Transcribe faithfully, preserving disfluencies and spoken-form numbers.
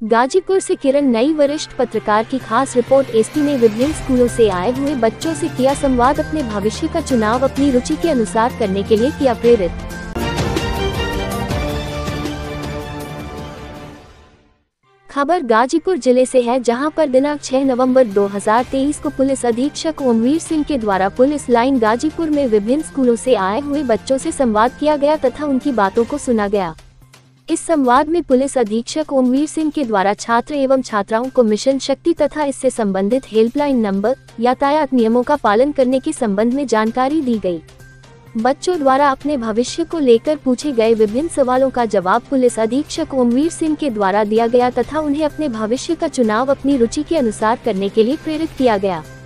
गाजीपुर से किरण नई, वरिष्ठ पत्रकार की खास रिपोर्ट। एसपी ने विभिन्न स्कूलों से आए हुए बच्चों से किया संवाद, अपने भविष्य का चुनाव अपनी रुचि के अनुसार करने के लिए किया प्रेरित। खबर गाजीपुर जिले से है, जहां पर दिनांक छह नवंबर दो हज़ार तेईस को पुलिस अधीक्षक ओमवीर सिंह के द्वारा पुलिस लाइन गाजीपुर में विभिन्न स्कूलों से आए हुए बच्चों से संवाद किया गया तथा उनकी बातों को सुना गया। इस संवाद में पुलिस अधीक्षक ओमवीर सिंह के द्वारा छात्र एवं छात्राओं को मिशन शक्ति तथा इससे संबंधित हेल्पलाइन नंबर, यातायात नियमों का पालन करने के संबंध में जानकारी दी गई। बच्चों द्वारा अपने भविष्य को लेकर पूछे गए विभिन्न सवालों का जवाब पुलिस अधीक्षक ओमवीर सिंह के द्वारा दिया गया तथा उन्हें अपने भविष्य का चुनाव अपनी रुचि के अनुसार करने के लिए प्रेरित किया गया।